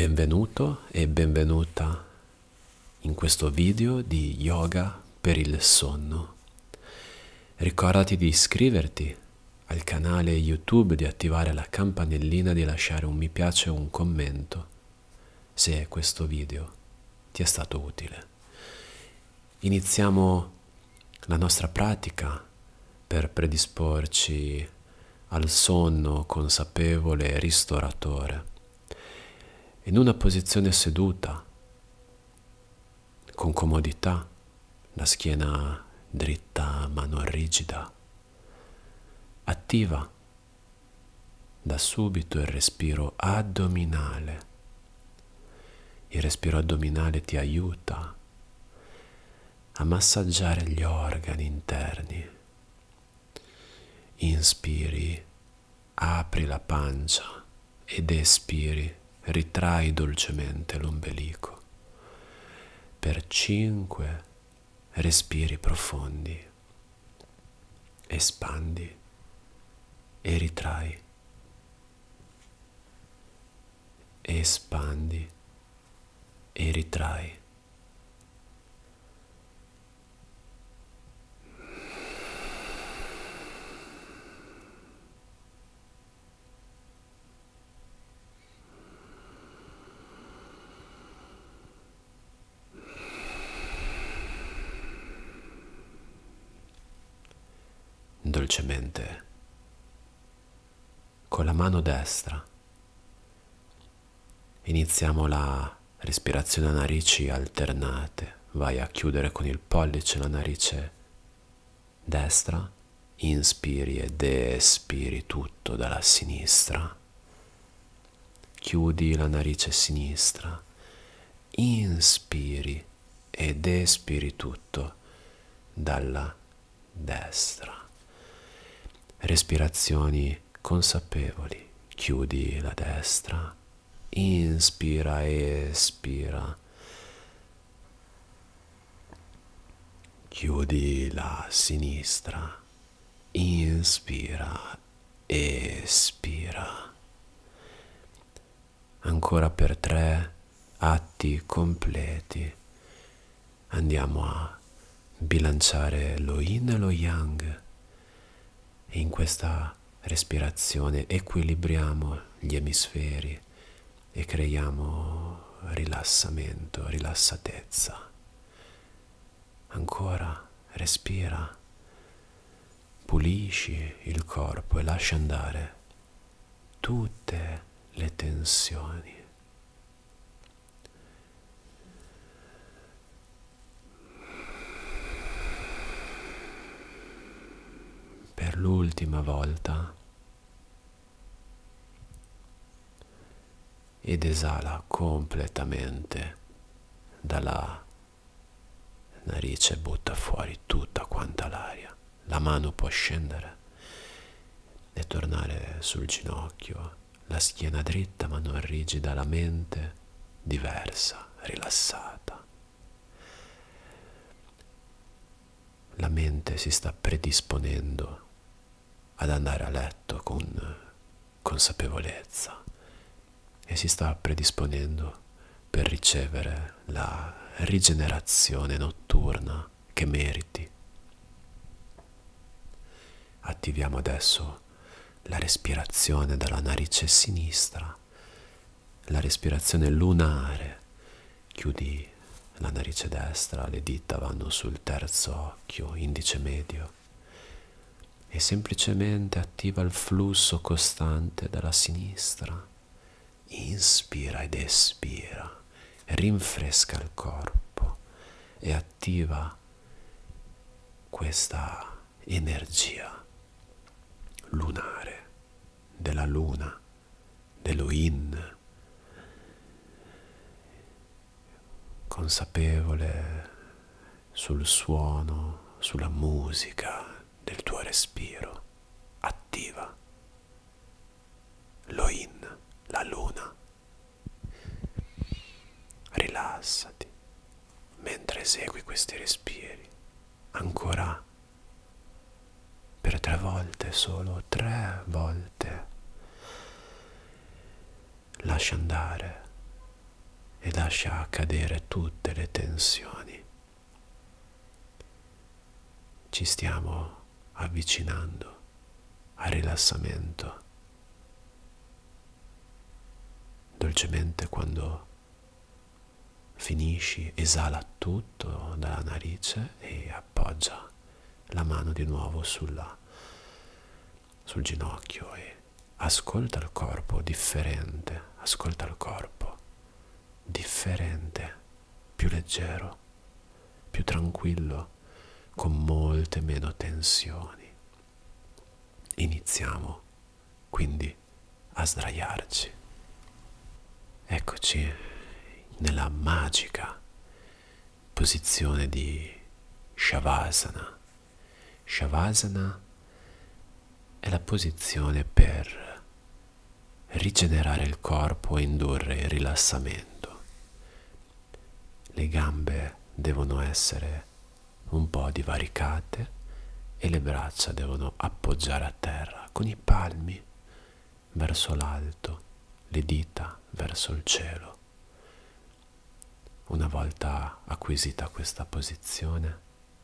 Benvenuto e benvenuta in questo video di yoga per il sonno. Ricordati di iscriverti al canale YouTube, di attivare la campanellina, di lasciare un mi piace o un commento se questo video ti è stato utile. Iniziamo la nostra pratica per predisporci al sonno consapevole e ristoratore. In una posizione seduta, con comodità, la schiena dritta ma non rigida. Attiva da subito il respiro addominale. Il respiro addominale ti aiuta a massaggiare gli organi interni. Inspiri, apri la pancia ed espiri. Ritrai dolcemente l'ombelico per 5 respiri profondi. Espandi e ritrai. Espandi e ritrai. Dolcemente, con la mano destra, iniziamo la respirazione a narici alternate. Vai a chiudere con il pollice la narice destra, inspiri ed espiri tutto dalla sinistra. Chiudi la narice sinistra, inspiri ed espiri tutto dalla destra. Respirazioni consapevoli. Chiudi la destra, inspira e espira. Chiudi la sinistra, inspira e espira. Ancora per 3 atti completi. Andiamo a bilanciare lo yin e lo yang. E in questa respirazione equilibriamo gli emisferi e creiamo rilassamento, rilassatezza. Ancora, respira, pulisci il corpo e lascia andare tutte le tensioni. Per l'ultima volta ed esala completamente dalla narice, butta fuori tutta quanta l'aria. La mano può scendere e tornare sul ginocchio, la schiena dritta ma non rigida, la mente diversa, rilassata. La mente si sta predisponendo ad andare a letto con consapevolezza e si sta predisponendo per ricevere la rigenerazione notturna che meriti. Attiviamo adesso la respirazione dalla narice sinistra, la respirazione lunare. Chiudi la narice destra, le dita vanno sul terzo occhio, indice medio, e semplicemente attiva il flusso costante dalla sinistra. Inspira ed espira, rinfresca il corpo e attiva questa energia lunare della luna, dello yin, consapevole sul suono, sulla musica del tuo respiro. Attiva lo yin, la luna. Rilassati mentre esegui questi respiri. Ancora per 3 volte, solo 3 volte. Lascia andare e lascia cadere tutte le tensioni. Ci stiamo avvicinando al rilassamento. Dolcemente, quando finisci, esala tutto dalla narice e appoggia la mano di nuovo sul ginocchio e ascolta il corpo differente, ascolta il corpo differente, più leggero, più tranquillo, con molte meno tensioni. Iniziamo quindi a sdraiarci. Eccoci nella magica posizione di Shavasana. Shavasana è la posizione per rigenerare il corpo e indurre il rilassamento. Le gambe devono essere un po' divaricate e le braccia devono appoggiare a terra con i palmi verso l'alto, le dita verso il cielo. Una volta acquisita questa posizione,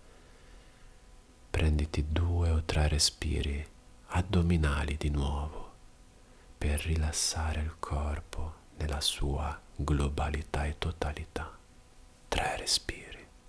prenditi 2 o 3 respiri addominali di nuovo per rilassare il corpo nella sua globalità e totalità. 3 respiri.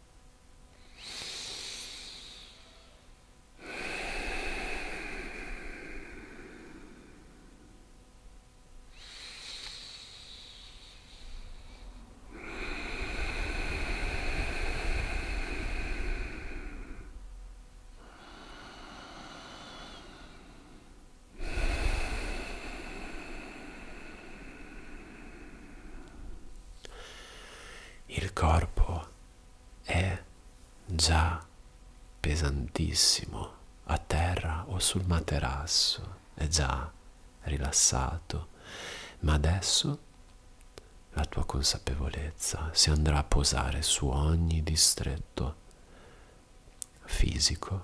Il corpo è già pesantissimo a terra o sul materasso, è già rilassato, ma adesso la tua consapevolezza si andrà a posare su ogni distretto fisico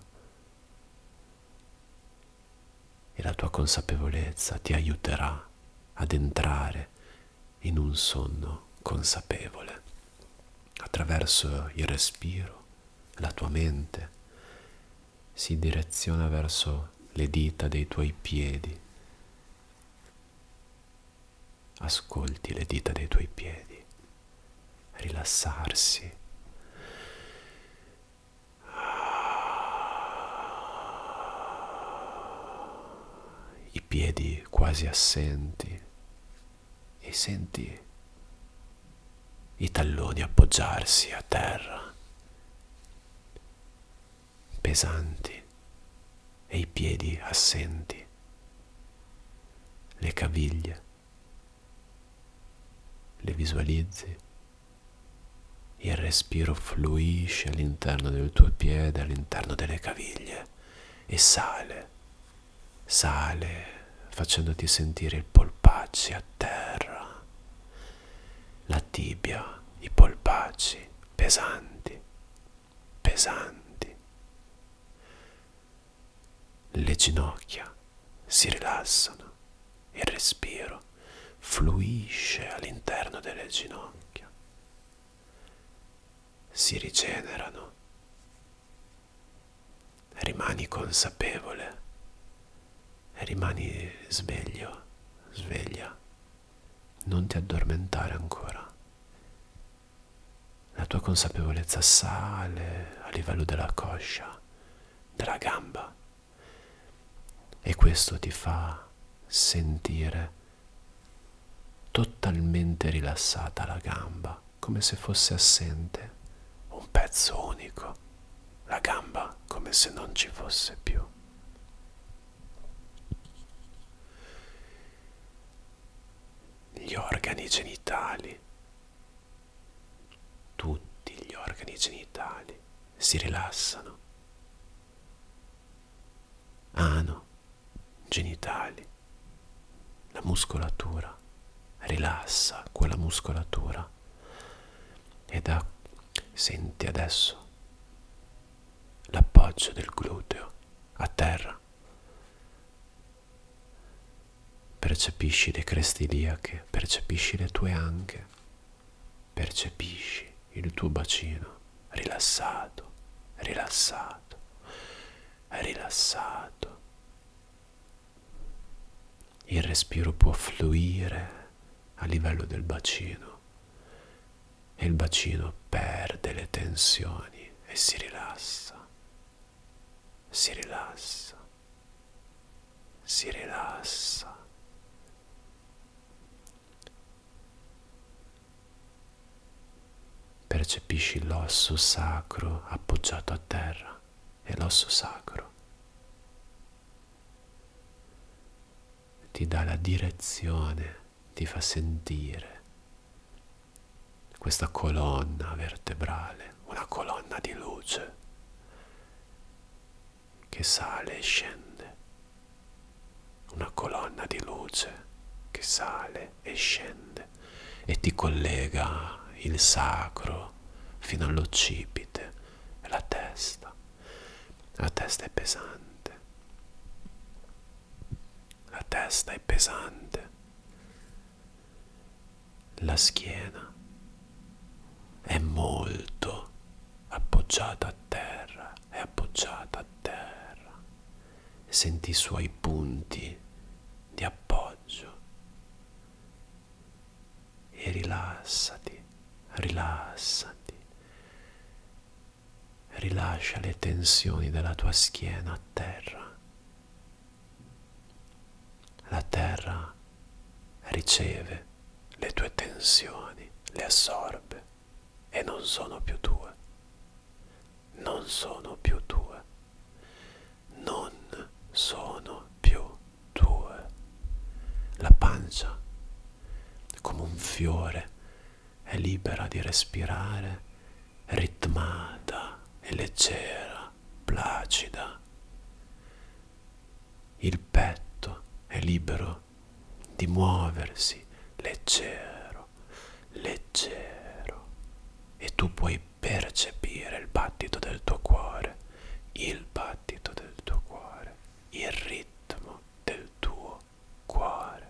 e la tua consapevolezza ti aiuterà ad entrare in un sonno consapevole. Attraverso il respiro, la tua mente si direziona verso le dita dei tuoi piedi. Ascolti le dita dei tuoi piedi rilassarsi. I piedi quasi assenti e senti i talloni appoggiarsi a terra, pesanti, e i piedi assenti, le caviglie, le visualizzi, il respiro fluisce all'interno del tuo piede, all'interno delle caviglie e sale, facendoti sentire i polpacci a terra, la tibia, i polpacci pesanti, pesanti. Le ginocchia si rilassano, il respiro fluisce all'interno delle ginocchia, si rigenerano, rimani consapevole, rimani sveglio, sveglia. Non ti addormentare ancora. La tua consapevolezza sale a livello della coscia, della gamba, e questo ti fa sentire totalmente rilassata la gamba, come se fosse assente un pezzo unico, la gamba come se non ci fosse più. Gli organi genitali, tutti gli organi genitali si rilassano. Ano, genitali, la muscolatura, rilassa quella muscolatura senti adesso l'appoggio del gluteo a terra. Percepisci le creste iliache, percepisci le tue anche, percepisci il tuo bacino rilassato, rilassato, rilassato. Il respiro può fluire a livello del bacino e il bacino perde le tensioni e si rilassa, si rilassa, si rilassa. Percepisci l'osso sacro appoggiato a terra e l'osso sacro ti dà la direzione, ti fa sentire questa colonna vertebrale, una colonna di luce che sale e scende, una colonna di luce che sale e scende e ti collega il sacro fino all'occipite e la testa. La testa è pesante, la testa è pesante, la schiena è molto appoggiata a terra, è appoggiata a terra. Senti i suoi punti di appoggio e rilassati, rilassati. Rilascia le tensioni della tua schiena a terra. La terra riceve le tue tensioni, le assorbe e non sono più tue. Non sono più tue. Non sono più tue. La pancia, come un fiore, è libera di respirare, ritmata e leggera, placida. Il petto è libero di muoversi, leggero, leggero. E tu puoi percepire il battito del tuo cuore, il battito del tuo cuore, il ritmo del tuo cuore.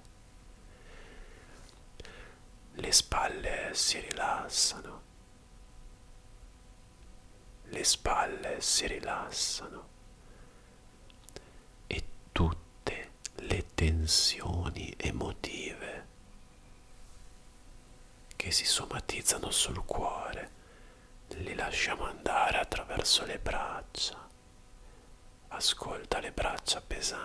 Le spalle si rilassano, le spalle si rilassano e tutte le tensioni emotive che si somatizzano sul cuore li lasciamo andare attraverso le braccia. Ascolta le braccia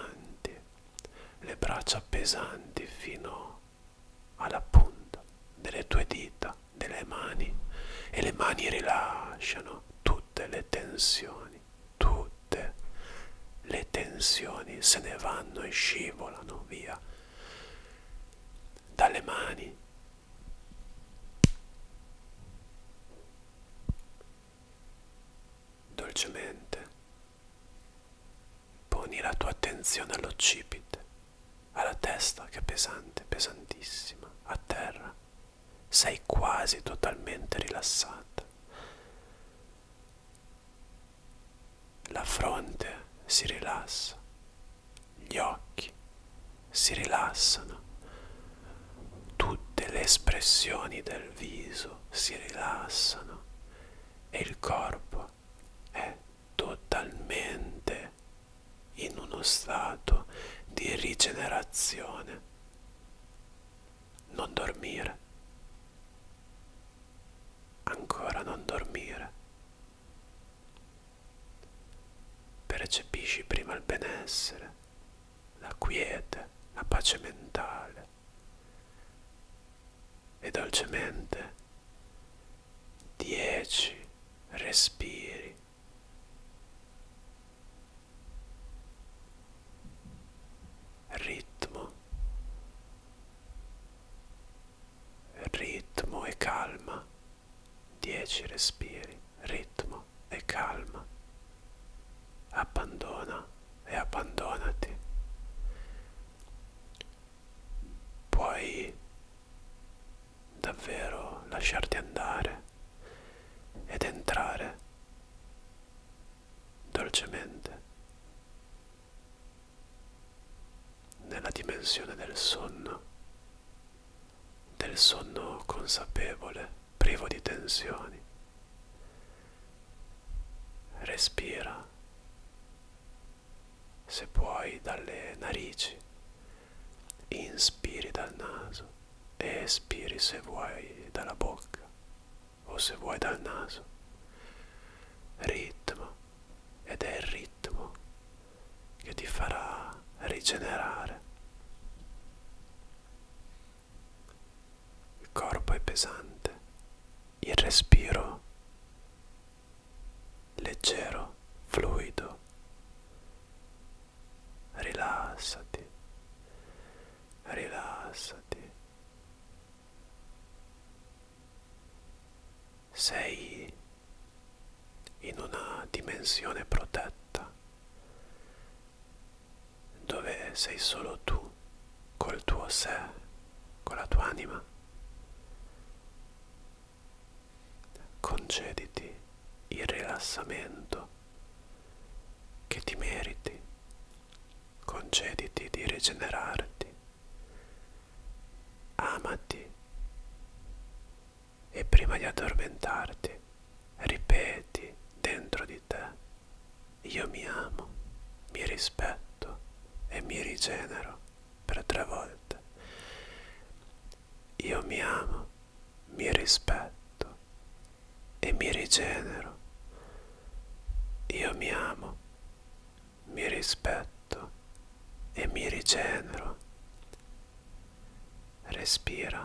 pesanti fino alla punta delle tue dita, delle mani, e le mani rilasciano tutte le tensioni, tutte le tensioni se ne vanno e scivolano via dalle mani. Dolcemente poni la tua attenzione all'occipite, alla testa che è pesante, pesantissima, a terra. Sei quasi totalmente rilassata. La fronte si rilassa, gli occhi si rilassano, tutte le espressioni del viso si rilassano e il corpo è totalmente in uno stato di rigenerazione. Non dormire, ancora non dormire. Percepisci prima il benessere, la quiete, la pace mentale e dolcemente 10 respiri. Ritmo e calma. 10 respiri, ritmo e calma. Abbandona e abbandonati. Puoi davvero lasciarti andare ed entrare dolcemente nella dimensione del sonno consapevole, privo di tensioni. Respira, se puoi, dalle narici, inspiri dal naso e espiri se vuoi dalla bocca o se vuoi dal naso. Ritmo, ed è il ritmo che ti farà rigenerare. Il corpo è pesante, il respiro leggero, fluido. Rilassati, rilassati. Sei in una dimensione protetta, dove sei solo tu, col tuo sé, con la tua anima. Concediti il rilassamento che ti meriti, concediti di rigenerarti, amati e prima di addormentarti ripeti dentro di te: io mi amo, mi rispetto e mi rigenero per 3 volte. Io mi amo, mi rispetto e mi rigenero. Io mi amo, mi rispetto e mi rigenero. Respira,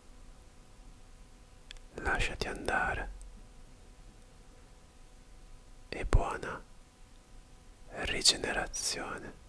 lasciati andare e buona rigenerazione.